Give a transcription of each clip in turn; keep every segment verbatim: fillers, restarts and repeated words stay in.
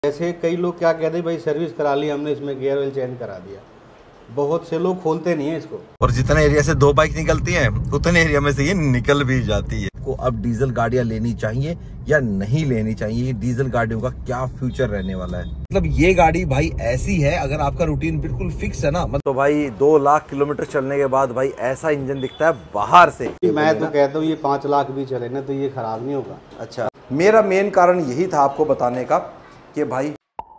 जैसे कई लोग क्या कहते हैं, भाई सर्विस करा ली हमने, इसमें गियर ऑयल चेंज करा दिया। बहुत से लोग खोलते नहीं है इसको, और जितने एरिया से दो बाइक निकलती हैं उतने एरिया में से ये निकल भी जाती है। को अब डीजल गाड़ियां लेनी चाहिए या नहीं लेनी चाहिए, डीजल गाड़ियों का क्या फ्यूचर रहने वाला है। मतलब ये गाड़ी भाई ऐसी है, अगर आपका रूटीन बिल्कुल फिक्स है ना, मतलब तो भाई दो लाख किलोमीटर चलने के बाद भाई ऐसा इंजन दिखता है बाहर से। मैं तो कहता हूँ ये पाँच लाख भी चले ना तो ये खराब नहीं होगा। अच्छा, मेरा मेन कारण यही था आपको बताने का कि भाई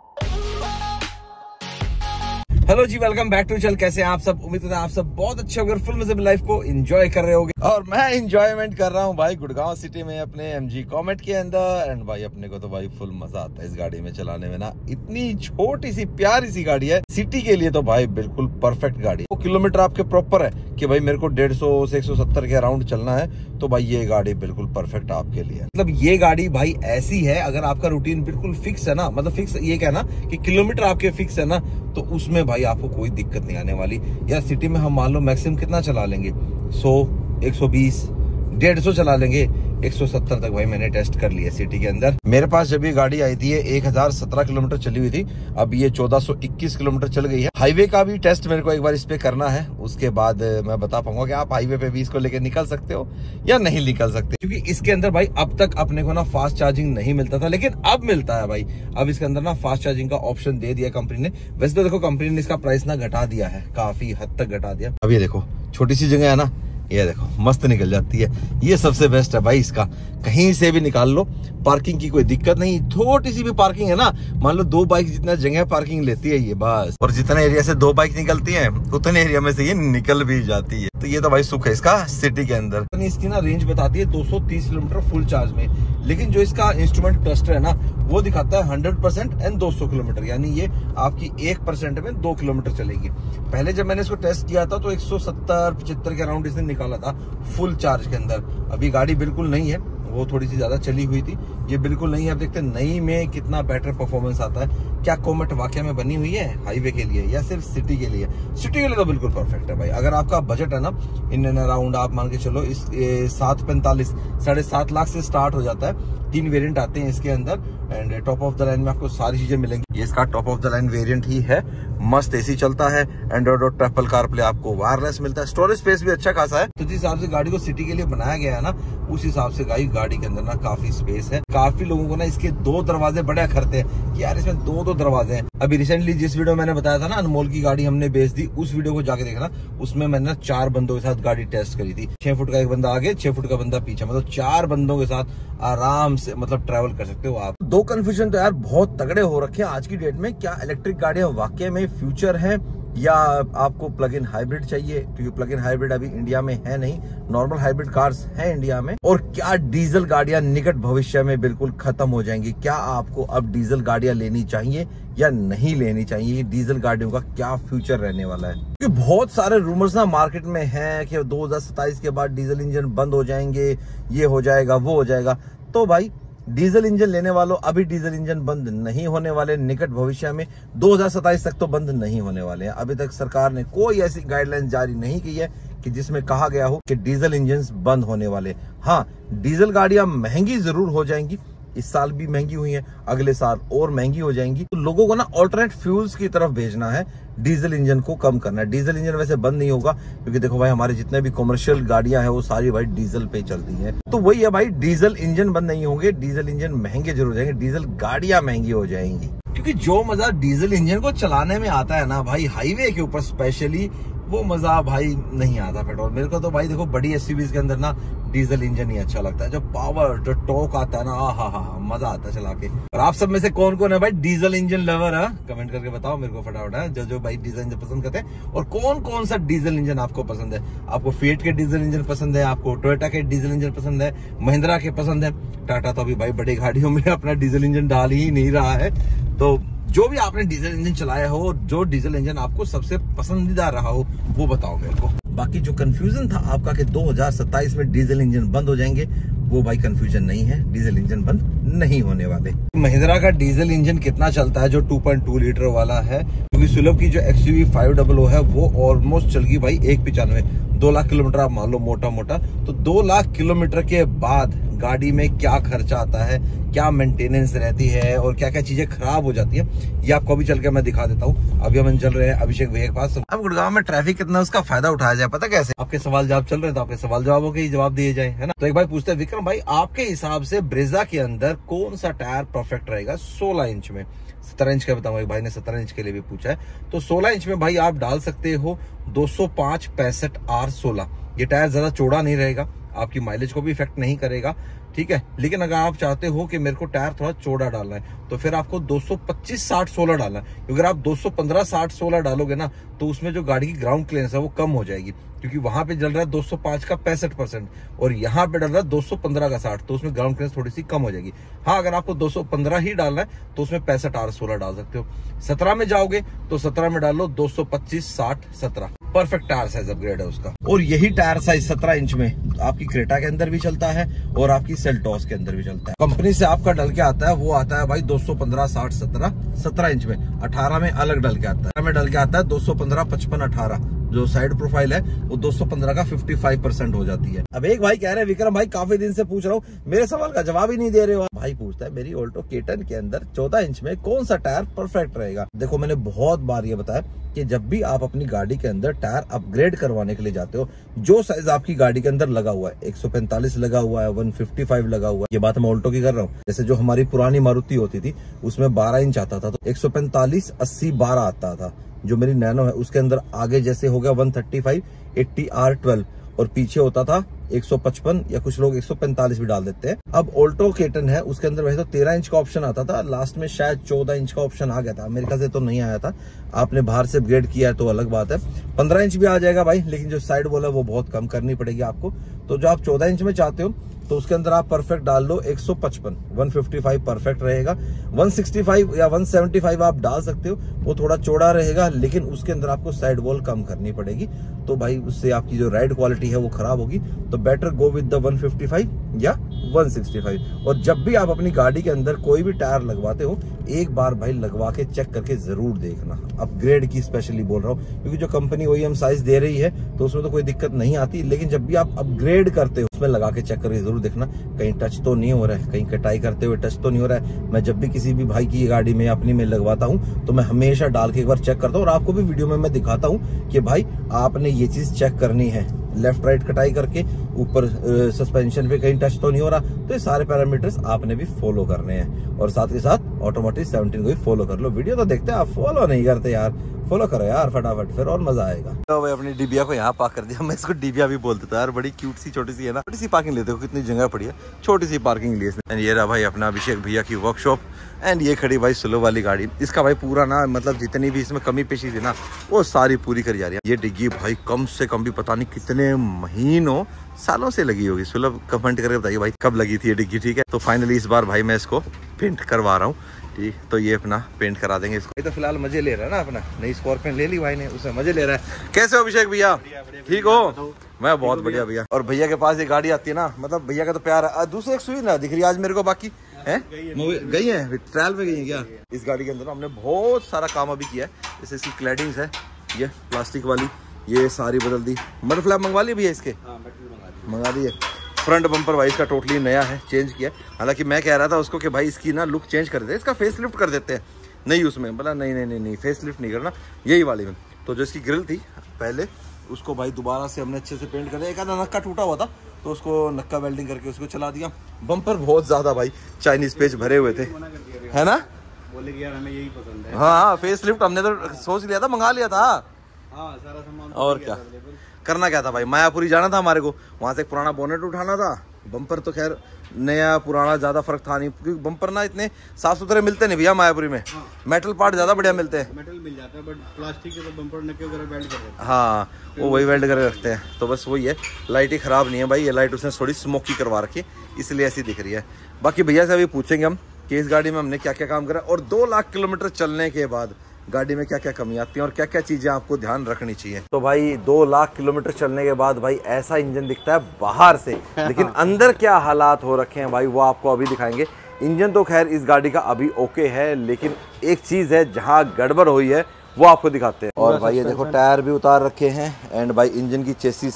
हेलो जी, वेलकम बैक टू चल। कैसे हैं आप सब? उम्मीद है आप सब बहुत अच्छे होंगे, फुल मजे में लाइफ को एंजॉय कर रहे होंगे। और मैं एंजॉयमेंट कर रहा हूँ भाई गुड़गांव सिटी में अपने एमजी कॉमेट के अंदर। एंड भाई अपने को तो भाई फुल मजा आता है इस गाड़ी में चलाने में ना। इतनी छोटी सी प्यारी सी गाड़ी है, सिटी के लिए तो भाई बिल्कुल परफेक्ट गाड़ी। वो किलोमीटर आपके प्रॉपर है कि भाई मेरे को डेढ़ सौ से एक सौ सत्तर के अराउंड चलना है, तो भाई ये गाड़ी बिल्कुल परफेक्ट आपके लिए। मतलब ये गाड़ी भाई ऐसी है, अगर आपका रूटीन बिल्कुल फिक्स है ना, मतलब फिक्स ये क्या ना कि किलोमीटर आपके फिक्स है ना, तो उसमें भाई आपको कोई दिक्कत नहीं आने वाली। यार सिटी में हम मान लो मैक्सिमम कितना चला लेंगे, सौ, एक सौ बीस, डेढ़ सौ चला लेंगे, एक सौ सत्तर तक भाई मैंने टेस्ट कर लिया सिटी के अंदर। मेरे पास जब ये गाड़ी आई थी एक हजार सत्रह किलोमीटर चली हुई थी, अब ये चौदह सौ इक्कीस किलोमीटर चल गई है। हाईवे का भी टेस्ट मेरे को एक बार इस पे करना है, उसके बाद मैं बता पाऊंगा कि आप हाईवे पे भी इसको लेके निकल सकते हो या नहीं निकल सकते। क्योंकि इसके अंदर भाई अब तक अपने को ना फास्ट चार्जिंग नहीं मिलता था, लेकिन अब मिलता है भाई। अब इसके अंदर ना फास्ट चार्जिंग का ऑप्शन दे दिया कंपनी ने। वैसे तो देखो कंपनी ने इसका प्राइस ना घटा दिया है, काफी हद तक घटा दिया। अब ये देखो छोटी सी जगह है ना, ये देखो मस्त निकल जाती है। ये सबसे बेस्ट है भाई इसका, कहीं से भी निकाल लो, पार्किंग की कोई दिक्कत नहीं। छोटी सी भी पार्किंग है ना, मान लो दो बाइक जितना जगह पार्किंग लेती है ये बस। और जितने एरिया से दो बाइक निकलती हैं उतने एरिया में से ये निकल भी जाती है। तो ये तो भाई सुख है इसका सिटी के अंदर। इसकी ना रेंज बताती है दो सौ तीस किलोमीटर फुल चार्ज में, लेकिन जो इसका इंस्ट्रूमेंट क्लस्टर है ना वो दिखाता है हंड्रेड परसेंट एंड दो सौ किलोमीटर, यानी ये आपकी एक परसेंट में दो किलोमीटर चलेगी। पहले जब मैंने इसको टेस्ट किया था तो एक सौ सत्तर पचहत्तर के अराउंड इसने निकाला था फुल चार्ज के अंदर। अभी गाड़ी बिल्कुल नहीं है, वो थोड़ी सी ज्यादा चली हुई थी, ये बिल्कुल नहीं है। अब देखते हैं नई में कितना बेटर परफॉर्मेंस आता है। क्या कोमेट वाकई में बनी हुई है हाईवे के लिए या सिर्फ सिटी के लिए? सिटी के लिए तो बिल्कुल परफेक्ट है भाई। अगर आपका बजट है ना इन एंड अराउंड, आप मान के चलो इस सात पैंतालीस साढ़े सात लाख से स्टार्ट हो जाता है। तीन वेरिएंट आते हैं इसके अंदर and top of the line में आपको सारी चीजें मिलेंगी। ये इसका top of the line variant ही है। मस्त एसी चलता है, एंड्रॉइड और ट्रिपल कारप्ले आपको वायरलेस मिलता है, स्टोरेज स्पेस भी अच्छा खासा है। तो जिस हिसाब से गाड़ी को सिटी के लिए बनाया गया है ना, उस हिसाब से गाड़ी गाड़ी के अंदर ना काफी स्पेस है। काफी लोगों को ना इसके दो दरवाजे बड़े अखरते हैं कि यार इसमें दो दो दरवाजे हैं। अभी रिसेंटली जिस वीडियो मैंने बताया था ना अनमोल की गाड़ी हमने बेच दी, उस वीडियो को जाके देखना। उसमें मैंने ना चार बंदों के साथ गाड़ी टेस्ट करी थी। छह फुट का एक बंदा आगे, छह फुट का बंदा पीछे, मतलब चार बंदों के साथ आराम से मतलब ट्रैवल कर सकते हो आप। दो कंफ्यूजन तो यार बहुत तगड़े हो रखे हैं आज की डेट में। क्या इलेक्ट्रिक गाड़ियां वाकई में फ्यूचर है या आपको प्लग इन हाइब्रिड चाहिए? क्योंकि प्लग इन हाइब्रिड अभी इंडिया में है नहीं, नॉर्मल हाइब्रिड कार्स है इंडिया में। और क्या डीजल गाड़ियां निकट भविष्य में बिल्कुल खत्म हो जाएंगी? क्या आपको अब डीजल गाड़ियां लेनी चाहिए या नहीं लेनी चाहिए? डीजल गाड़ियों का क्या फ्यूचर रहने वाला है? क्योंकि बहुत सारे रूमर्स ना मार्केट में हैं कि दो हजार सत्ताईस के बाद डीजल इंजन बंद हो जाएंगे, ये हो जाएगा वो हो जाएगा। तो भाई डीजल इंजन लेने वालों, अभी डीजल इंजन बंद नहीं होने वाले। निकट भविष्य में दो हजार सत्ताईस तक तो बंद नहीं होने वाले हैं। अभी तक सरकार ने कोई ऐसी गाइडलाइन जारी नहीं की है कि जिसमें कहा गया हो कि डीजल इंजन बंद होने वाले। हाँ, डीजल गाड़ियां महंगी जरूर हो जाएंगी, इस साल भी महंगी हुई है, अगले साल और महंगी हो जाएंगी। तो लोगों को ना ऑल्टरनेट फ्यूल्स की तरफ भेजना है, डीजल इंजन को कम करना है। डीजल इंजन वैसे बंद नहीं होगा क्योंकि देखो भाई हमारे जितने भी कमर्शियल गाड़ियां हैं वो सारी भाई डीजल पे चलती हैं। तो वही है भाई, डीजल इंजन बंद नहीं होंगे, डीजल इंजन महंगे जरूर जाएंगे, डीजल गाड़ियां महंगी हो जाएंगी। क्योंकि जो मजा डीजल इंजन को चलाने में आता है ना भाई हाईवे के ऊपर स्पेशली, वो मजा भाई नहीं आता पेट्रोल। मेरे को तो भाई देखो बड़ी एसयूवीज के अंदर ना डीजल इंजन ही अच्छा लगता है। जो पावर जो टॉर्क आता है ना, हा हा हा मजा आता है चला के। और आप सब में से कौन कौन है भाई डीजल इंजन लवर है? कमेंट करके बताओ मेरे को फटाफट है, जो जो भाई डीजल इंजन पसंद करते हैं। और कौन कौन सा डीजल इंजन आपको पसंद है? आपको फिएट के डीजल इंजन पसंद है, आपको टोयोटा के डीजल इंजन पसंद है, महिंद्रा के पसंद है? टाटा तो अभी भाई बड़ी गाड़ियों में अपना डीजल इंजन डाल ही नहीं रहा है। तो जो भी आपने डीजल इंजन चलाया हो, जो डीजल इंजन आपको सबसे पसंदीदा रहा हो, वो बताओ मेरे को। बाकी जो कंफ्यूजन था आपका कि दो हजार सत्ताईस में डीजल इंजन बंद हो जाएंगे, वो भाई कंफ्यूजन नहीं है, डीजल इंजन बंद नहीं होने वाले। महिंद्रा का डीजल इंजन कितना चलता है जो टू पॉइंट टू लीटर वाला है? क्योंकि सुलभ की जो एक्सयूवी फाइव डबल ओ है वो ऑलमोस्ट चल गई भाई एक पिचानवे, दो लाख किलोमीटर आप मान लो मोटा मोटा। तो दो लाख किलोमीटर के बाद गाड़ी में क्या खर्चा आता है, क्या मेंटेनेंस रहती है और क्या क्या चीजें खराब हो जाती है, ये आपको अभी चल के मैं दिखा देता हूँ। अभी हम चल रहे हैं अभिषेक भैया के पास। अब गुड़गांव में ट्रैफिक कितना है उसका फायदा उठाया जाए, पता कैसे? आपके सवाल जवाब चल रहे हैं तो आपके सवाल जवाबों के ही जवाब दिए जाए, है ना। तो एक भाई पूछते हैं, विक्रम भाई आपके हिसाब से ब्रेजा के अंदर कौन सा टायर परफेक्ट रहेगा सोलह इंच में? सत्रह इंच का बताऊंगा, एक भाई ने सत्रह इंच के लिए भी पूछा है। तो सोलह इंच में भाई आप डाल सकते हो दो सौ पांच पैंसठ आर सोलह। ये टायर ज्यादा चौड़ा नहीं रहेगा, आपकी माइलेज को भी इफेक्ट नहीं करेगा, ठीक है। लेकिन अगर आप चाहते हो कि मेरे को टायर थोड़ा चौड़ा डालना है तो फिर आपको दो सौ पच्चीस साठ सोलह डालना है। अगर आप दो सौ पंद्रह साठ सोलह डालोगे ना तो उसमें जो गाड़ी की ग्राउंड क्लियरेंस है वो कम हो जाएगी, क्योंकि वहां पे चल रहा है दो सौ पांच का पैंसठ परसेंट और यहाँ पे डल रहा है दो सौ पंद्रह का साठ, तो उसमें ग्राउंड क्लियरेंस थोड़ी सी कम हो जाएगी। हाँ, अगर आपको दो सौ पंद्रह ही डालना है तो उसमें पैंसठ आर सोलह डाल सकते हो। सत्रह में जाओगे तो सत्रह में डाल लो दो सौ पच्चीस साठ सत्रह, परफेक्ट टायर साइज अपग्रेड है उसका। और यही टायर साइज सत्रह इंच में आपकी क्रेटा के अंदर भी चलता है और आपकी सेल्टॉस के अंदर भी चलता है। कंपनी से आपका डल के आता है, वो आता है भाई दो सौ पंद्रह साठ सत्रह सत्रह इंच में। अठारह में अलग डल के आता है, में डल के आता है दो सौ पंद्रह पचपन अठारह। जो साइड प्रोफाइल है वो दो सौ पंद्रह का पचपन परसेंट हो जाती है। अब एक भाई कह रहे हैं, विक्रम भाई काफी दिन से पूछ रहा हूँ, मेरे सवाल का जवाब ही नहीं दे रहे हो। भाई पूछता है मेरी ऑल्टो के टेन के अंदर चौदह इंच में कौन सा टायर परफेक्ट रहेगा। देखो, मैंने बहुत बार ये बताया कि जब भी आप अपनी गाड़ी के अंदर टायर अपग्रेड करवाने के लिए जाते हो, जो साइज आपकी गाड़ी के अंदर लगा हुआ है, एक सौ पैंतालीस लगा हुआ है, एक सौ पचपन लगा हुआ है, ये बात मैं ऑल्टो की कर रहा हूँ। जैसे जो हमारी पुरानी मारुति होती थी उसमें बारह इंच आता था, तो एक सौ पैंतालीस अस्सी बारह आता था। जो मेरी नैनो है उसके अंदर आगे जैसे हो गया एक सौ पैंतीस अस्सी आर ट्वेल्व और पीछे होता था एक सौ पचपन या कुछ लोग एक सौ पैंतालीस भी डाल देते हैं। अब ऑल्टो के टेन है उसके अंदर वैसे तो तेरह इंच का ऑप्शन आता था, लास्ट में शायद चौदह इंच का ऑप्शन आ गया था, अमेरिका से तो नहीं आया था। आपने बाहर से अपग्रेड किया है तो अलग बात है। पंद्रह इंच भी आ जाएगा भाई, लेकिन जो साइड वॉल है वो बहुत कम करनी पड़ेगी आपको। तो जो आप चौदह इंच में चाहते हो तो उसके अंदर आप परफेक्ट डाल लो एक सौ पचपन, एक सौ पचपन परफेक्ट रहेगा। एक सौ पैंसठ या एक सौ पचहत्तर आप डाल सकते हो, वो थोड़ा चौड़ा रहेगा, लेकिन उसके अंदर आपको साइड वॉल कम करनी पड़ेगी। तो भाई उससे आपकी जो राइड क्वालिटी है वो खराब होगी। तो बेटर गो विद द एक सौ पचपन या एक सौ पैंसठ। और जब भी आप अपनी गाड़ी के अंदर कोई भी टायर लगवाते हो, एक बार भाई लगवा के चेक करके जरूर देखना। अपग्रेड की स्पेशली बोल रहा हूँ, क्योंकि जो कंपनी ओईएम साइज दे रही है तो उसमें तो कोई दिक्कत नहीं आती, लेकिन जब भी आप अपग्रेड करते हो उसमें लगा के चेक करके जरूर देखना कहीं टच तो नहीं हो रहा है, कहीं कटाई करते हुए टच तो नहीं हो रहा है। मैं जब भी किसी भी भाई की गाड़ी में अपनी में लगवाता हूँ तो मैं हमेशा डाल के एक बार चेक करता हूँ, और आपको भी वीडियो में मैं दिखाता हूँ कि भाई आपने ये चीज चेक करनी है। लेफ्ट राइट कटाई करके ऊपर सस्पेंशन पे कहीं टच तो नहीं हो रहा, तो ये सारे पैरामीटर्स आपने भी फॉलो करने हैं। और साथ के साथ ऑटोमेटिक सेवनटीन को भी फॉलो कर लो। वीडियो तो देखते हैं, आप फॉलो नहीं करते यार, फॉलो करो यार फटाफट, फिर और मजा आएगा। तो भाई अपनी डिबिया को यहाँ पार्क कर दिया, मैं इसको डिबिया भी बोलता था यार, बड़ी क्यूट सी छोटी सी है ना। छोटी सी पार्किंग लेते हो, कितनी जगह पड़ी है, छोटी सी पार्किंग ली इसने। ये रहा भाई अपना अभिषेक भैया की वर्कशॉप, एंड ये खड़ी भाई स्लो वाली गाड़ी। इसका भाई पूरा ना मतलब जितनी भी इसमें कमी पेशी थी ना वो सारी पूरी करी जा रही है। ये डिग्गी भाई कम से कम भी पता नहीं कितने महीनों सालों से लगी होगी। सुलभ कमेंट करके बताइए भाई कब लगी थी ये डिग्गी, ठीक है। तो फाइनली इस बार भाई मैं इसको पेंट करवा रहा हूँ, ठीक। तो ये अपना पेंट करा देंगे इसको। ये तो फिलहाल मजे ले रहा है ना, अपना नई स्कॉर्पियन ले ली भाई ने, उसमें मजे ले रहा है। कैसे हो अभिषेक भैया, ठीक हो? मैं बहुत बढ़िया भैया। और भैया के पास ये गाड़ी आती है ना, मतलब भैया का तो प्यार है। दूसरी एक सुई ना दिख रही है आज मेरे को, बाकी है गई है ट्रायल में गई है क्या? इस गाड़ी के अंदर हमने बहुत सारा काम अभी किया है। जैसे इसकी क्लैडिंग्स है, ये प्लास्टिक वाली ये सारी बदल दी। मड फ्लैप मंगवा ली भैया इसके? मंगा दी है। फ्रंट बम्पर भाई इसका टोटली नया है, चेंज किया। हालांकि मैं कह रहा था उसको कि भाई इसकी ना लुक चेंज कर देते, इसका फेस लिफ्ट कर देते हैं। नहीं उसमें बोला नहीं नहीं नहीं नहीं फेस लिफ्ट नहीं करना, यही वाली में। तो जो इसकी ग्रिल थी पहले उसको भाई दोबारा से हमने अच्छे से पेंट कर दिया। एक आधा नक्का टूटा हुआ था तो उसको नक्का वेल्डिंग करके उसको चला दिया। बम्पर बहुत ज्यादा भाई चाइनीज पेज भरे हुए थे, है ना। बोले कि यार हमें यही पसंद है। हाँ फेस लिफ्ट हमने तो सोच लिया था, मंगा लिया था। हाँ सारा सामान और क्या करना क्या था भाई, मायापुरी जाना था हमारे को, वहां से एक पुराना बोनेट उठाना था। बम्पर तो खैर नया पुराना ज्यादा फर्क था नहीं, क्योंकि बम्पर ना इतने साफ सुथरे मिलते नहीं भैया मायापुरी में। हाँ। मेटल पार्ट ज्यादा बढ़िया मिलते हैं। मेटल मिल जाता है बट प्लास्टिक के तो बम्पर नके वगैरह वेल्ड कर देते हैं। हाँ वो वही वेल्ड करके रखते हैं। तो बस वही है, लाइट ही खराब नहीं है भाई, ये लाइट उसने थोड़ी स्मोकी करवा रखी है इसलिए ऐसी दिख रही है। बाकी भैया से अभी पूछेंगे हम कि इस गाड़ी में हमने क्या क्या काम करा, और दो लाख किलोमीटर चलने के बाद गाड़ी में क्या क्या कमी आती है और क्या क्या चीजें आपको ध्यान रखनी चाहिए। तो भाई दो लाख किलोमीटर चलने के बाद भाई ऐसा इंजन दिखता है बाहर से, लेकिन अंदर क्या हालात हो रखे हैं भाई वो आपको अभी दिखाएंगे। इंजन तो खैर इस गाड़ी का अभी ओके है, लेकिन एक चीज है जहाँ गड़बड़ हुई है वो आपको दिखाते हैं। और भाई ये देखो टायर भी उतार रखे हैं, एंड भाई इंजन की चेसिस है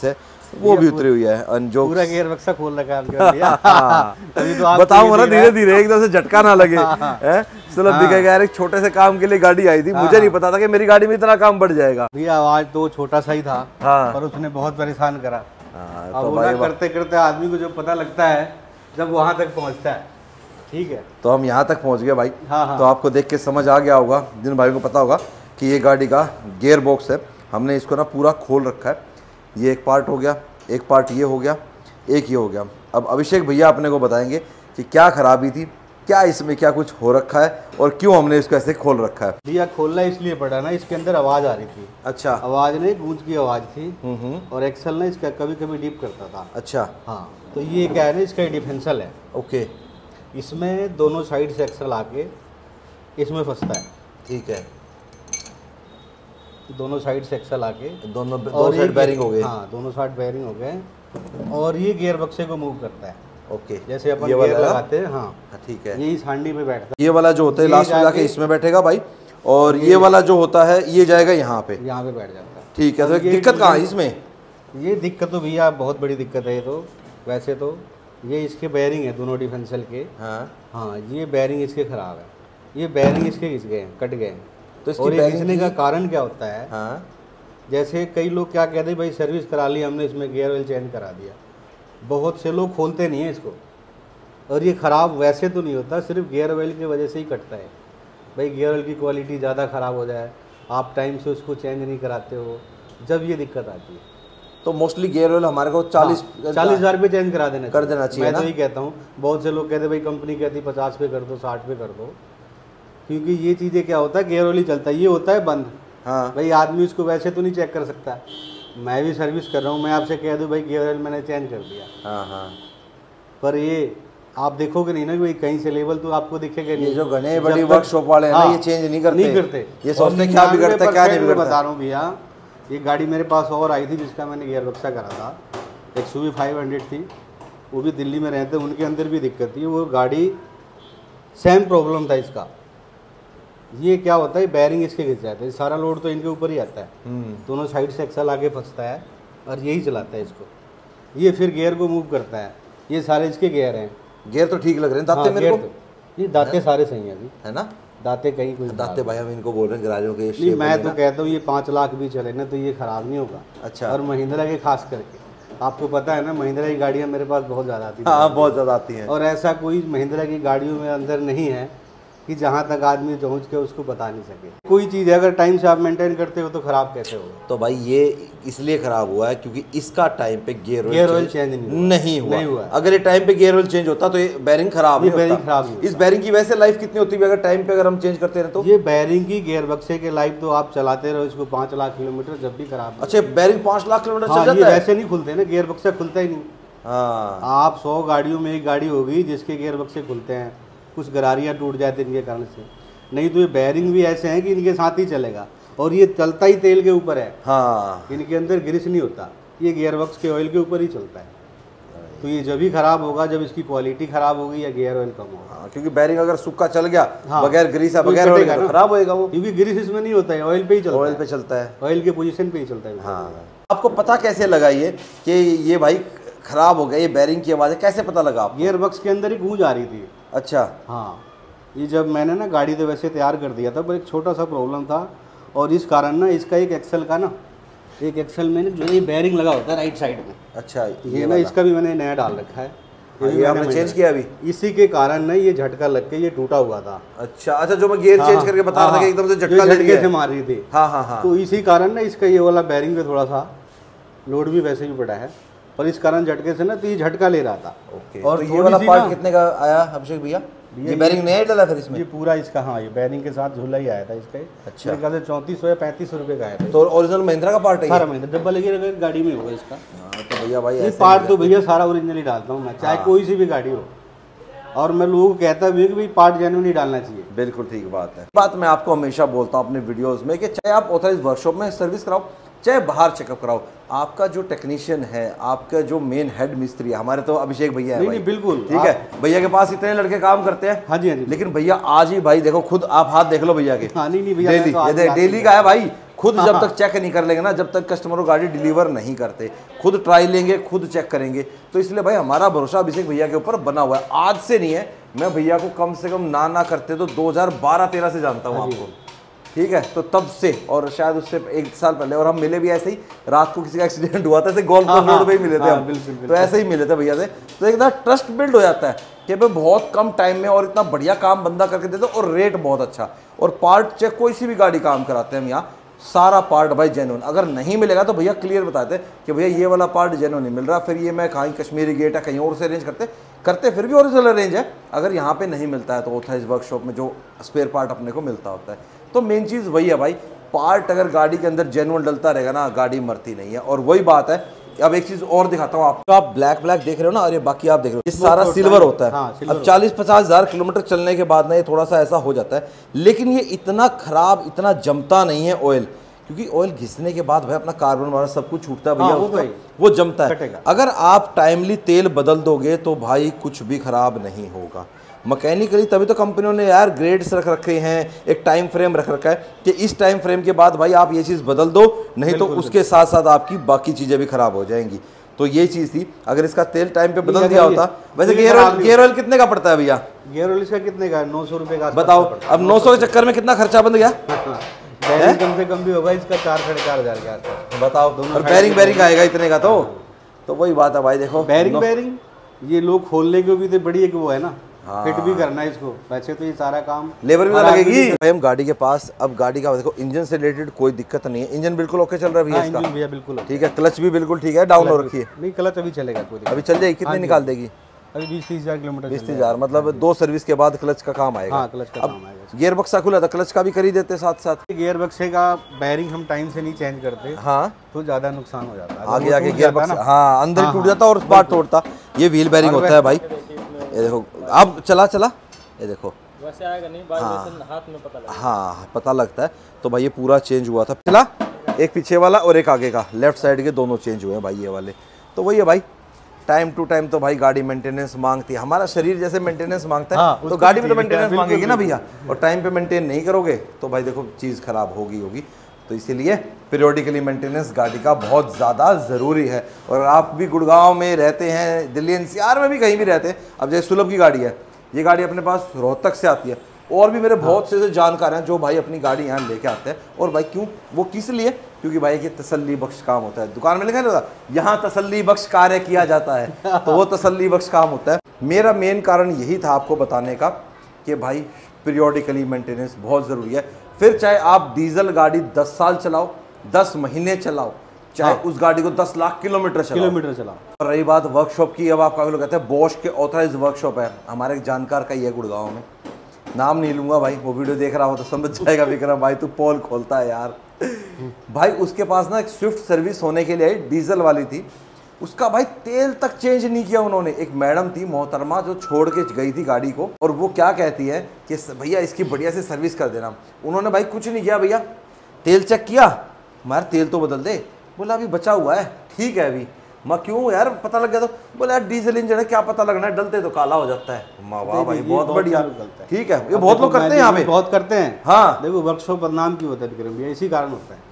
वो भी उतरी हुई है अनजोक। पूरा गियर बक्सा खोल रखा है आपके भैया। अभी तो आप बताऊं ना धीरे धीरे एकदम से झटका ना लगे हैं। सुलभ भी कहेगा यार एक छोटे से काम के लिए गाड़ी आई थी, मुझे नहीं पता था कि मेरी गाड़ी में इतना काम बढ़ जाएगा। भैया आवाज तो छोटा सा ही था हाँ। पर उसने बहुत परेशान करा। हाँ, अब तो करते करते आदमी को जो पता लगता है जब वहां तक पहुंचता है। ठीक है, तो हम यहाँ तक पहुंच गए भाई। हाँ हाँ। तो आपको देख के समझ आ गया होगा, जिन भाई को पता होगा कि ये गाड़ी का गियर बॉक्स है। हमने इसको ना पूरा खोल रखा है। ये एक पार्ट हो गया, एक पार्ट ये हो गया, एक ये हो गया। अब अभिषेक भैया अपने को बताएंगे कि क्या खराबी थी, क्या इसमें क्या कुछ हो रखा है और क्यों हमने इसको ऐसे खोल रखा है। भैया खोलना इसलिए पड़ा ना, इसके अंदर आवाज आ रही थी। अच्छा, आवाज नहीं, गूंज की आवाज थी। हम्म और एक्सल ना इसका कभी कभी डीप करता था। अच्छा हाँ, तो ये क्या है ना, इसका डिफेंसल है। ओके, इसमें दोनों साइड से एक्सल आके इसमें फंसता है। ठीक है, दोनों साइड से एक्सल आके दोनों दो साइड बेयरिंग हो गए। हाँ, दोनों साइड बेयरिंग हो गए और ये गियर बक्से को मूव करता है। ओके, जैसे अपन गियर लगाते हैं। हाँ ठीक है, ये इस हांडी पे बैठता है। ये वाला जो होता है लास्ट में जाके इसमें बैठेगा भाई, और ये वाला जो होता है ये जाएगा यहाँ पे, यहाँ पे बैठ जाता है। ठीक है। तो दिक्कत कहाँ है इसमें? ये दिक्कत तो भैया बहुत बड़ी दिक्कत है। ये तो वैसे तो ये इसके बेयरिंग है दोनों डिफेंसल के। हाँ हाँ, ये बेयरिंग इसके खराब है। ये बेयरिंग इसके घिस गए, कट गए। तो इसकी और ये बेयरिंग घिसने का कारण क्या होता है? हाँ, जैसे कई लोग क्या कहते हैं, भाई सर्विस करा ली हमने, इसमें गियर ऑयल चेंज करा दिया। बहुत से लोग खोलते नहीं हैं इसको, और ये ख़राब वैसे तो नहीं होता, सिर्फ गियर ऑयल की वजह से ही कटता है। भाई गियर ऑयल की क्वालिटी ज़्यादा ख़राब हो जाए, आप टाइम से उसको चेंज नहीं कराते हो, जब ये दिक्कत आती है। तो मोस्टली गियर ऑयल हमारे को चालीस चालीस हज़ार पे चेंज करा देना कर देना चाहिए। मैं ना? तो यही कहता हूँ। बहुत से लोग कहते भाई कंपनी कहती पचास पे कर दो, साठ पे कर दो, क्योंकि ये चीज़ें क्या होता है, गियर ऑयल ही चलता है, ये होता है बंद। हाँ भाई आदमी उसको वैसे तो नहीं चेक कर सकता। मैं भी सर्विस कर रहा हूँ, मैं आपसे कह दूँ भाई गियर ऑयल मैंने चेंज कर दिया, हाँ हाँ, पर ये आप देखोगे नहीं ना कि भाई कहीं से लेवल तो आपको दिखेगा नहीं। ये जो घने बड़ी वर्कशॉप वाले हैं ना, ये चेंज नहीं करते नहीं करते ये सोचते हैं क्या बिगड़ता है क्या नहीं बिगड़ता। बता रहा हूँ भैया, ये गाड़ी मेरे पास और आई थी जिसका मैंने गियर बक्सा करा था, एक सुवी फाइव हंड्रेड थी, वो भी दिल्ली में रहते, उनके अंदर भी दिक्कत थी। वो गाड़ी सेम प्रॉब्लम था इसका। ये क्या होता है, बैरिंग इसके घिस जाते हैं, सारा लोड तो इनके ऊपर ही आता है। दोनों साइड से एक्सल आगे फंसता है और यही चलाता है इसको। ये फिर गियर को मूव करता है। ये सारे इसके गियर हैं। गियर तो ठीक लग रहे हैं, दांते हाँ, मेरे को तो ये दांते सारे सही हैं अभी, है ना? दांते कहीं कोई दांते भाई हम इनको बोल रहे हैं गराजों के नहीं। मैं तो कहता हूँ ये पाँच लाख भी चले ना तो ये खराब नहीं होगा। अच्छा, और महिंद्रा के खास करके आपको पता है ना, महिंद्रा की गाड़ियाँ मेरे पास बहुत ज़्यादा आती हैं। हाँ बहुत ज़्यादा आती हैं। और ऐसा कोई महिंद्रा की गाड़ियों में अंदर नहीं है कि जहाँ तक आदमी पहुँच के उसको बता नहीं सके। कोई चीज़ अगर टाइम से आप मेंटेन करते हो तो ख़राब कैसे होगा? तो भाई ये इसलिए ख़राब हुआ है क्योंकि इसका टाइम पे गियर गियर ऑयल चेंज नहीं नहीं हुआ, नहीं हुआ। अगर ये टाइम पे गियर ऑयल चेंज होता तो ये बैरिंग खराब ये नहीं बैरिंग होता। खराब नहीं होता। इस बैरिंग की वैसे लाइफ कितनी होती है अगर टाइम पे अगर हम चेंज करते रहे तो? ये बैरिंग की गियर बक्से के लाइफ तो आप चलाते रहो इसको पाँच लाख किलोमीटर, जब भी खराब। अच्छा, बैरिंग पाँच लाख किलोमीटर हाँ, चल जाता है? वैसे नहीं खुलते ना, गियर बक्सा खुलता ही नहीं। हाँ, आप सौ गाड़ियों में एक गाड़ी होगी जिसके गियर बक्से खुलते हैं, कुछ गरारियाँ टूट जाती हैं इनके कारण से। नहीं तो ये बैरिंग भी ऐसे हैं कि इनके साथ ही चलेगा, और ये चलता ही तेल के ऊपर है। हाँ, इनके अंदर ग्रीस नहीं होता, ये गियर बक्स के ऑयल के ऊपर ही चलता है। तो ये जब भी खराब होगा जब इसकी क्वालिटी खराब होगी या गियर ऑयल कम होगा। हाँ, क्योंकि बैरिंग अगर सूखा चल गया हाँ, बगैर ग्रीस तो बगैर ऑयल कटेगा के ना। तो खराब होएगा वो, क्योंकि ग्रीस इसमें नहीं होता है, ऑयल पे ही चलता ऑयल है। पे चलता है, ऑयल के पोजीशन पे ही चलता है। हाँ। आपको पता कैसे लगा ये कि ये भाई खराब हो गया, ये बैरिंग की आवाज़ है, कैसे पता लगा आपको? गियर बक्स के अंदर ही गूंज आ रही थी। अच्छा, हाँ, ये जब मैंने ना गाड़ी तो वैसे तैयार कर दिया था, पर एक छोटा सा प्रॉब्लम था, और इस कारण ना इसका एक एक्सल का ना, एक एक्सल में जो ये बैरिंग लगा होता है राइट साइड में। अच्छा, ये ना इसका भी मैंने नया डाल रखा है। ये भी आपने चेंज किया अभी? इसी के कारण ना ये झटका लग के ये टूटा हुआ था। अच्छा अच्छा, जो मैं गियर चेंज करके बता रहा था कि एकदम से झटका लग गया, से मार रही थी। हाँ हाँ हाँ, तो इसी कारण ना इसका ये वाला बैरिंग पे थोड़ा सा लोड भी वैसे भी पड़ा है, पर इस कारण झटके से ना तो ये झटका ले रहा था। ओके। और तो ये वाला थोड़ी-सी पार्ट ना- कितने का आया अभिषेक भैया? ये बैरिंग नया ही डाला फिर इसमें? ये पूरा इसका, हाँ, ये बैरिंग के साथ झूला ही आया था इसका। अच्छा। मेरे ख्याल से चौंतीस सौ या पैंतीस सौ रुपये का आया था। तो ओरिजिनल महिंद्रा का पार्ट है ये? सारा महिंद्रा डब्बा लगे रखे गाड़ी में होगा इसका। हाँ, तो भैया भाई ये ऐसे पार्ट ही तो भैया सारा ओरिजिनल ही डालता हूँ मैं, चाहे हाँ। कोई सी भी गाड़ी हो। और मैं लोगों को कहता भी हूँ कि भाई पार्ट जेन्युइन ही डालना चाहिए। बिल्कुल ठीक बात है। बात मैं आपको हमेशा बोलता हूँ अपने वीडियोस में कि चाहे आप ऑथराइज वर्कशॉप में सर्विस कराओ, चाहे बाहर चेकअप कराओ, आपका जो टेक्नीशियन है, आपका जो मेन हेड मिस्त्री है, हमारे तो अभिषेक भैया है। नहीं भाई, नहीं बिल्कुल ठीक है। भैया के पास इतने लड़के काम करते हैं। हाँ जी हाँ जी। लेकिन भैया आज ही भाई देखो खुद आप हाथ देख लो भैया के। हाँ नहीं नहीं भैया, डेली, तो ये देख डेली का है भाई, खुद जब तक चेक नहीं कर लेंगे ना, जब तक कस्टमर को गाड़ी डिलीवर नहीं करते, खुद ट्राई लेंगे, खुद चेक करेंगे। तो इसलिए भाई हमारा भरोसा अभिषेक भैया के ऊपर बना हुआ है, आज से नहीं है। मैं भैया को कम से कम ना ना करते तो दो हज़ार बारह तेरह से जानता हूँ आपको, ठीक है। तो तब से, और शायद उससे एक साल पहले, और हम मिले भी ऐसे ही, रात को किसी का एक्सीडेंट हुआ था, ऐसे गोल्फ रोड पे ही मिले थे हम, तो ऐसे ही मिले थे भैया से। तो एक ना ट्रस्ट बिल्ड हो जाता है कि भाई बहुत कम टाइम में और इतना बढ़िया काम बंदा करके देते, और रेट बहुत अच्छा, और पार्ट चेक कोई सी भी गाड़ी काम कराते हैं हम यहाँ, सारा पार्ट भाई जेन्युइन। अगर नहीं मिलेगा तो भैया क्लियर बताते कि भैया ये वाला पार्ट जेन्युइन नहीं मिल रहा, फिर ये मैं कहीं कश्मीरी गेट है कहीं और से अरेंज करते करते फिर भी ओरिजिनल अरेंज है। अगर यहाँ पे नहीं मिलता है तो ऑथराइज वर्कशॉप में जो स्पेयर पार्ट अपने को मिलता होता है। तो मेन चीज़ वही है भाई, पार्ट अगर गाड़ी के अंदर जेन्युइन डलता रहेगा ना, गाड़ी मरती नहीं है। और वही बात है, अब एक चीज और दिखाता हूँ आपको, आप ब्लैक ब्लैक देख रहे हो ना, और ये बाकी आप देख रहे हो, ये सारा सिल्वर होता है। हाँ, अब चालीस पचास हजार किलोमीटर चलने के बाद ना ये थोड़ा सा ऐसा हो जाता है, लेकिन ये इतना खराब, इतना जमता नहीं है ऑयल, क्योंकि ऑयल घिसने के बाद भाई अपना कार्बन वाला सब कुछ छूटता है भैया, हाँ, वो, भाई, वो जमता है। अगर आप टाइमली तेल बदल दोगे तो भाई कुछ भी खराब नहीं होगा मैकेनिकली। तभी तो कंपनियों ने यार ग्रेड्स रख रखे हैं, एक टाइम फ्रेम रख रखा है कि इस टाइम फ्रेम के बाद भाई आप ये चीज़ बदल दो, नहीं तो उसके साथ साथ आपकी बाकी चीज़ें भी खराब हो जाएंगी। तो ये चीज़ थी, अगर इसका तेल टाइम पे बदल दिया होता। वैसे गियर ऑयल गियर ऑयल कितने का पड़ता है भैया? गियर ऑयल इसका कितने का? नौ सौ रुपये का। बताओ, अब नौ सौ के चक्कर में कितना खर्चा बन गया? बैरिंग कम से कम भी होगा इसका चार साढ़े चार हजार के आसपास। बताओ, और बैरिंग बैरिंग आएगा इतने का, तो तो वही बात है भाई। देखो बैरिंग बैरिंग ये लोग खोलने के भी तो बड़ी एक वो है ना, फिट भी करना है इसको। वैसे तो ये सारा काम लेबर भी तो लगेगी। हम गाड़ी के पास, अब गाड़ी का देखो इंजन से रिलेटेड कोई दिक्कत नहीं है, इंजन बिल्कुल ओके चल रहा है भैया इसका? इंजन भैया बिल्कुल ठीक है, क्लच भी बिल्कुल ठीक है, डाउन हो रखी है? नहीं, क्लच अभी चलेगा, कोई अभी चल जाएगी। कितनी निकाल देगी? अभी बीस तीस हजार किलोमीटर। बीस तीस हजार मतलब दो सर्विस के बाद क्लच का काम आएगा। हाँ, क्लच का काम आएगा। गियर बक्सा खुला था, क्लच का भी कर ही देते साथ साथ। गियर बक्से का बैरिंग हम टाइम से नहीं चेंज करते, हाँ, तो ज्यादा नुकसान हो जाता है। आगे आगे गियर बक्सा, हाँ, अंदर टूट जाता और पार्ट तोड़ता। ये व्हील बैरिंग होता है भाई। ये देखो, अब चला चला ये देखो, वैसे आएगा नहीं, वाइब्रेशन हाथ में पता लगता है। हाँ, पता लगता है। तो भाई ये पूरा चेंज हुआ था, चला एक पीछे वाला और एक आगे का, लेफ्ट साइड के दोनों चेंज हुए हैं भाई ये वाले। तो वही है भाई, टाइम टू टाइम तो भाई गाड़ी मेंटेनेंस मांगती है। हमारा शरीर जैसे मेंटेनेंस मांगता है, हाँ, तो गाड़ी भी तो मेंटेनेंस मांगेगी ना भैया। और टाइम पे मेंटेन नहीं करोगे तो भाई देखो चीज़ खराब होगी होगी तो इसीलिए पीरियोडिकली मेंटेनेंस गाड़ी का बहुत ज़्यादा ज़रूरी है। और आप भी गुड़गांव में रहते हैं, दिल्ली एनसीआर में भी कहीं भी रहते हैं, अब जैसे सुलभ की गाड़ी है, ये गाड़ी अपने पास रोहतक से आती है, और भी मेरे बहुत से जानकार हैं जो भाई अपनी गाड़ी यहाँ लेके आते हैं। और भाई क्यों, वो किस लिए? क्योंकि भाई ये तसल्ली बख्श काम होता है। दुकान में लिखा नहीं होता यहाँ तसल्ली बख्श कार्य किया जाता है, तो वो तसल्ली बख्श काम होता है। मेरा मेन कारण यही था आपको बताने का कि भाई पीरियोडिकली मेंटेनेंस बहुत ज़रूरी है। फिर चाहे आप डीजल गाड़ी दस साल चलाओ, दस महीने चलाओ, चाहे हाँ। उस गाड़ी को दस लाख किलोमीटर चलाओ किलोमीटर चलाओ। रही बात वर्कशॉप की, अब आप काफ़ी लोग कहते हैं बॉश के ऑथराइज वर्कशॉप है, हमारे एक जानकार का ही है गुड़गांव में, नाम नहीं लूंगा भाई, वो वीडियो देख रहा हो तो समझ जाएगा विक्रम भाई, तू पोल खोलता है यार। भाई उसके पास ना एक स्विफ्ट सर्विस होने के लिए डीजल वाली थी, उसका भाई तेल तक चेंज नहीं किया उन्होंने। एक मैडम थी मोहतरमा जो छोड़ के गई थी गाड़ी को, और वो क्या कहती है कि भैया इसकी बढ़िया से सर्विस कर देना। उन्होंने भाई कुछ नहीं किया भैया, तेल चेक किया, हमारा तेल तो बदल दे, बोला अभी बचा हुआ है, ठीक है अभी। मैं क्यों यार, पता लग गया तो बोला यार डीजल इंजन है, क्या पता लगना है, डलते तो काला हो जाता है। वाह भाई बहुत बढ़िया, ठीक है, ये बहुत लोग करते हैं यहाँ पे, बहुत करते हैं। हाँ देखो वर्कशॉप बदनाम क्यों होता है विक्रम भैया, इसी कारण होता है।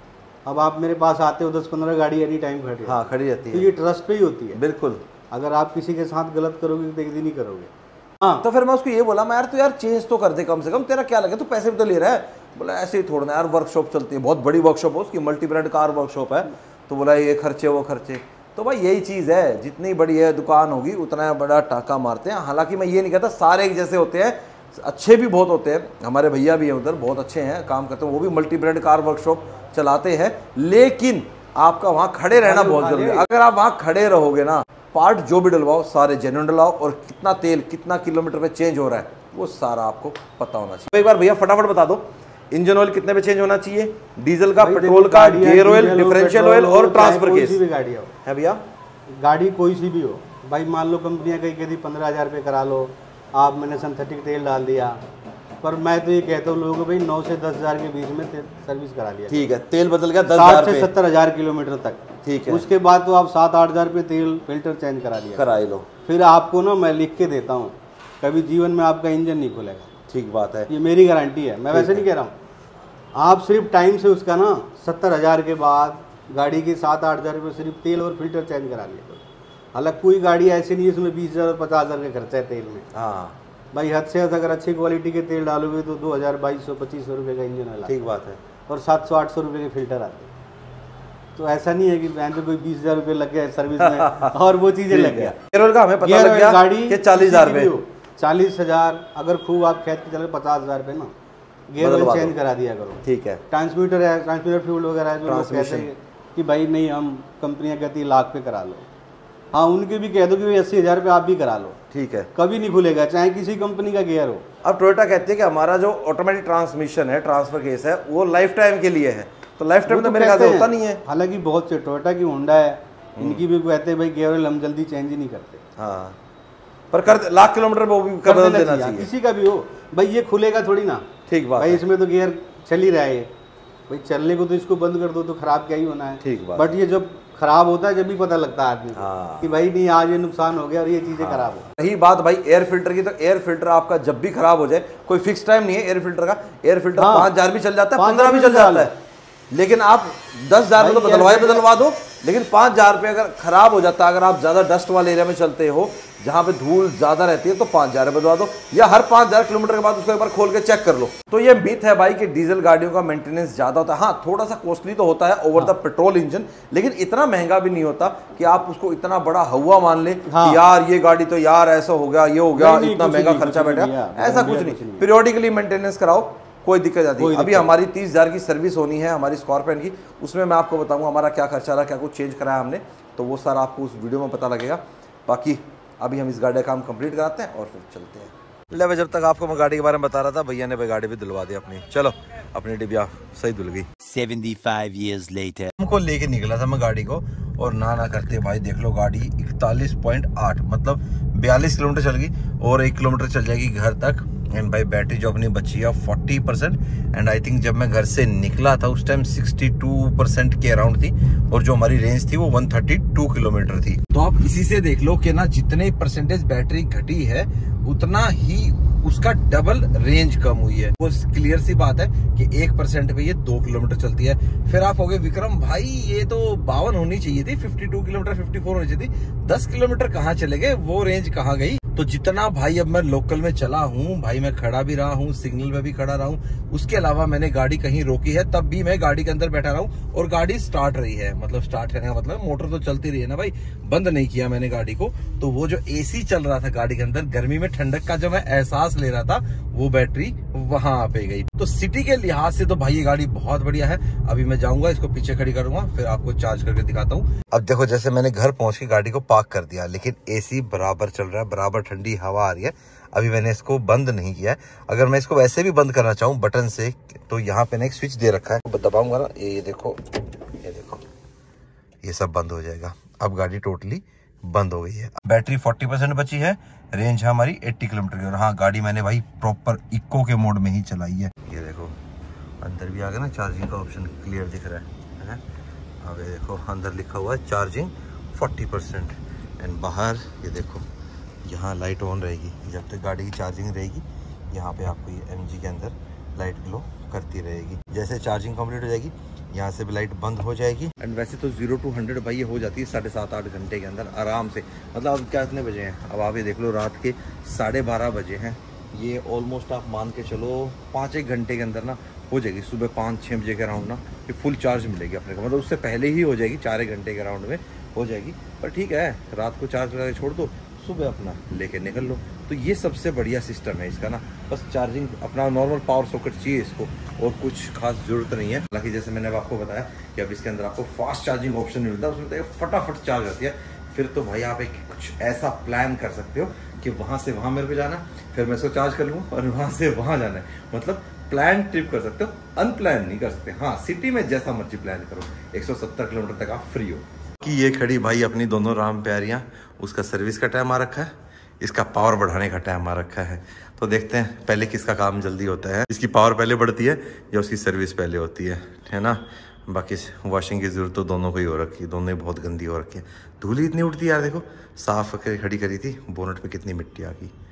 अब आप मेरे पास आते हो, दस पंद्रह गाड़ी एनी टाइम खड़ी, हाँ खड़ी रहती है, तो ये ट्रस्ट पे ही होती है। बिल्कुल, अगर आप किसी के साथ गलत करोगे तो एक दिन ही करोगे। हाँ तो फिर मैं उसको ये बोला, मैं यार तो यार चेंज तो कर दे कम से कम, तेरा क्या लगे, तू पैसे भी तो ले रहा है। बोला ऐसे ही थोड़ा ना यार, वर्कशॉप चलती है, बहुत बड़ी वर्कशॉप है उसकी, मल्टी ब्रांड कार वर्कशॉप है। तो बोला ये खर्चे वो खर्चे, तो भाई यही चीज़ है, जितनी बड़ी है दुकान होगी उतना बड़ा टाका मारते हैं। हालांकि मैं ये नहीं कहता सारे एक जैसे होते हैं, अच्छे भी बहुत होते हैं, हमारे भैया भी हैं उधर बहुत अच्छे हैं, काम करते हैं, वो भी मल्टी ब्रांड कार वर्कशॉप चलाते हैं। लेकिन आपका वहाँ खड़े रहना बहुत जरूरी है। अगर आप वहाँ खड़े रहोगे ना, पार्ट जो भी डलवाओ सारे जेन्युइन डलवाओ, और कितना तेल कितना किलोमीटर पे चेंज हो रहा है वो सारा आपको पता होना चाहिए। एक बार भैया फटाफट बता दो, इंजन ऑयल कितने पे चेंज होना चाहिए, डीजल का, पेट्रोल का, गियर ऑयल, डिफरेंशियल ऑयल और ट्रांसफर केस गाड़ी है भैया, गाड़ी कोई सी भी हो भाई। मान लो कंपनियां कहीं कहती पंद्रह हजार रुपये करा लो, आप मैंने सिंथेटिक तेल डाल दिया, पर मैं तो ये कहता हूँ लोगों को भाई नौ से दस हजार के बीच में सर्विस करा लिया, ठीक है, तेल बदल गया दस हजार से सत्तर हजार किलोमीटर तक, ठीक है, उसके बाद तो आप सात आठ हजार रुपये तेल फिल्टर चेंज करा लिया, करा लो, फिर आपको ना मैं लिख के देता हूँ, कभी जीवन में आपका इंजन नहीं खुलेगा। ठीक बात है, ये मेरी गारंटी है, मैं वैसे नहीं कह रहा हूँ, आप सिर्फ टाइम से उसका ना सत्तर हज़ार के बाद गाड़ी के सात आठ हज़ार रुपये सिर्फ तेल और फिल्टर चेंज करा लिया। हालांकि कोई गाड़ी ऐसी नहीं है इसमें बीस हज़ार और पचास हज़ार का खर्चा है तेल में। हाँ भाई हद से हद अगर अच्छी क्वालिटी के तेल डालोगे तो दो हज़ार बाईस सौ पच्चीस सौ रुपये का इंजन है। ठीक बात है। और सात सौ आठ सौ रुपये के फिल्टर आते हैं। तो ऐसा नहीं है कि बैंक में कोई बीस हज़ार रुपये लग गया सर्विस में और वो चीज़ें लग गया। केरल का हमें पता लग गया गाड़ी कि चालीस हज़ार रुपये चालीस हज़ार अगर खूब आप खेत के चले पचास हज़ार रुपये ना गियर ऑयल चेंज करा दिया करो। ठीक है। ट्रांसमीटर है, ट्रांसमीटर फ्यूल वगैरह है जो लोग कहते हैं कि भाई नहीं हम कंपनियां कहती है लाख पे करा लो। हाँ उनके भी कह दो कि भाई अस्सी हज़ार पे आप भी करा लो। ठीक है। कभी नहीं खुलेगा चाहे किसी कंपनी का गियर हो। अब टोयोटा कहती है कि हमारा जो ऑटोमेटिक ट्रांसमिशन है, ट्रांसफर केस है, वो लाइफ टाइम के लिए है। तो लाइफ टाइम तो मेरे ख्याल से होता नहीं है। हालांकि बहुत से टोयोटा की होंडा है इनकी भी कहते हैं भाई गियर ऑयल हम जल्दी चेंज ही नहीं करते। हाँ पर कर लाख किलोमीटर वो भी कर बदल देना चाहिए। किसी का भी हो भाई ये खुलेगा थोड़ी ना। ठीक बात भाई इसमें तो गियर चल ही रहा है भाई चलने को तो इसको बंद कर दो तो खराब क्या ही होना है। ठीक बात। बट ये जब खराब होता है जब भी पता लगता है आदमी को हाँ। कि भाई नहीं आज ये नुकसान हो गया और ये चीजें हाँ। खराब हो। रही बात भाई एयर फिल्टर की, तो एयर फिल्टर आपका जब भी खराब हो जाए कोई फिक्स टाइम नहीं है एयर फिल्टर का। एयर फिल्टर हाँ। पाँच हजार भी चल जाता है, पंद्रह भी चल जाता है, लेकिन आप दस हजार में तो बदलवाए बदलवा दो। लेकिन पाँच हजार रुपये अगर खराब हो जाता है, अगर आप ज्यादा डस्ट वाले एरिया में चलते हो जहाँ पे धूल ज्यादा रहती है तो पाँच हजार बदलवा दो, या हर पाँच हजार किलोमीटर के बाद उसको एक बार खोल के चेक कर लो। तो ये मिथ है भाई कि डीजल गाड़ियों का मेंटेनेंस ज्यादा होता है। हाँ थोड़ा सा कॉस्टली तो होता है ओवर द पेट्रोल इंजन, लेकिन इतना महंगा भी नहीं होता कि आप उसको इतना बड़ा हवा मान ले हाँ। कि यार ये गाड़ी तो यार ऐसा हो गया ये हो गया इतना महंगा खर्चा बैठा, ऐसा कुछ नहीं। पीरियोडिकली मेंटेनेंस कराओ कोई दिक्कत आती है। अभी हमारी तीस हजार की सर्विस होनी है हमारी स्कॉर्पियन की, उसमें मैं आपको बताऊंगा हमारा क्या खर्चा रहा, क्या कुछ चेंज कराया हमने, तो वो सारा आपको उस वीडियो में पता लगेगा। बाकी अभी हम इस गाड़ी का काम कंप्लीट कराते हैं और फिर चलते हैं। ले भाई जब तक आपको मैं गाड़ी के बारे में बता रहा था भैया ने भाई गाड़ी भी धुलवा दी अपनी। चलो अपनी डिबिया सही धुल गई। पचहत्तर years later हमको लेके निकला था मैं गाड़ी को और ना ना करते भाई देख लो गाड़ी इकतालीस पॉइंट आठ मतलब बयालीस किलोमीटर चल गई और एक किलोमीटर चल जाएगी घर तक। एंड भाई बैटरी जो अपनी बची है forty percent and I think जब मैं घर से निकला था उस टाइम सिक्सटी टू परसेंट के अराउंड थी और जो हमारी रेंज थी वो वन थर्टी टू किलोमीटर थी। तो आप इसी से देख लो कि ना जितने परसेंटेज बैटरी घटी है उतना ही उसका डबल रेंज कम हुई है। वो क्लियर सी बात है कि एक परसेंट पे ये दो किलोमीटर चलती है। फिर आप हो गए विक्रम भाई ये तो बावन होनी चाहिए थी, बावन किलोमीटर चौवन होनी चाहिए थी, दस किलोमीटर कहाँ चले गए, वो रेंज कहाँ गई। तो जितना भाई अब मैं लोकल में चला हूँ भाई, मैं खड़ा भी रहा हूँ, सिग्नल में भी खड़ा रहा हूँ, उसके अलावा मैंने गाड़ी कहीं रोकी है तब भी मैं गाड़ी के अंदर बैठा रहा हूँ और गाड़ी स्टार्ट रही है। मतलब स्टार्ट करने का मतलब मोटर तो चलती रही है ना भाई, बंद नहीं किया मैंने गाड़ी को। तो वो जो एसी चल रहा था गाड़ी के अंदर गर्मी में ठंडक का जो मैं एहसास ले रहा था वो बैटरी वहां पे गई। तो सिटी के लिहाज से तो भाई ये गाड़ी बहुत बढ़िया है। अभी मैं जाऊंगा इसको पीछे खड़ी करूंगा फिर आपको चार्ज करके दिखाता हूँ। अब देखो जैसे मैंने घर पहुंच के गाड़ी को पार्क कर दिया लेकिन एसी बराबर चल रहा है, बराबर ठंडी हवा आ रही है। अभी मैंने इसको बंद नहीं किया है। अगर मैं इसको वैसे भी बंद करना चाहूँ बटन से तो यहाँ पे ना एक स्विच दे रखा है, दबाऊंगा ना ये देखो ये देखो ये सब बंद हो जाएगा। अब गाड़ी टोटली बंद हो गई है। बैटरी चालीस परसेंट बची है, रेंज है हमारी अस्सी किलोमीटर की। और हाँ गाड़ी मैंने भाई प्रॉपर इको के मोड में ही चलाई है। ये देखो अंदर भी आ गया ना चार्जिंग का ऑप्शन क्लियर दिख रहा है, है? अब ये देखो अंदर लिखा हुआ है चार्जिंग चालीस परसेंट एंड बाहर ये देखो यहाँ लाइट ऑन रहेगी जब तक गाड़ी की चार्जिंग रहेगी। यहाँ पे आपको ये एमजी के अंदर लाइट ग्लो करती रहेगी। जैसे चार्जिंग कंप्लीट हो जाएगी यहाँ से भी लाइट बंद हो जाएगी। एंड वैसे तो जीरो टू हंड्रेड भाई ये हो जाती है साढ़े सात आठ घंटे के अंदर आराम से। मतलब अब क्या इतने बजे हैं, अब आप ये देख लो रात के साढ़े बारह बजे हैं। ये ऑलमोस्ट आप मान के चलो पाँच एक घंटे के अंदर ना हो जाएगी। सुबह पाँच छः बजे के अराउंड ना ये फुल चार्ज मिलेगी अपने को, मतलब उससे पहले ही हो जाएगी, चार एक घंटे के अराउंड में हो जाएगी। पर ठीक है रात को चार्ज लगा के छोड़ दो, सुबह अपना लेके निकल लो। तो ये सबसे बढ़िया सिस्टम है इसका ना। बस चार्जिंग अपना नॉर्मल पावर सॉकेट चाहिए इसको और कुछ खास जरूरत नहीं है। हालांकि जैसे मैंने अब आपको बताया कि अब इसके अंदर आपको फास्ट चार्जिंग ऑप्शन मिलता है, उसमें तो फटाफट चार्ज होती है। फिर तो भाई आप एक कुछ ऐसा प्लान कर सकते हो कि वहाँ से वहाँ मेरे को जाना, फिर मैं इसको चार्ज कर लूँ और वहाँ से वहाँ जाना है। मतलब प्लान ट्रिप कर सकते हो, अनप्लान नहीं कर सकते। हाँ सिटी में जैसा मर्जी प्लान करो, एक सौ सत्तर किलोमीटर तक आप फ्री हो। कि ये खड़ी भाई अपनी दोनों राम प्यारियाँ, उसका सर्विस का टाइम आ रखा है, इसका पावर बढ़ाने का टाइम आ रखा है। तो देखते हैं पहले किसका काम जल्दी होता है, इसकी पावर पहले बढ़ती है या उसकी सर्विस पहले होती है, है ना। बाकी वॉशिंग की ज़रूरत तो दोनों को ही हो रखी है, दोनों ही बहुत गंदी हो रखी है। धूल इतनी उड़ती है यार, देखो साफ करके खड़ी करी थी, बोनट पे कितनी मिट्टी आ गई।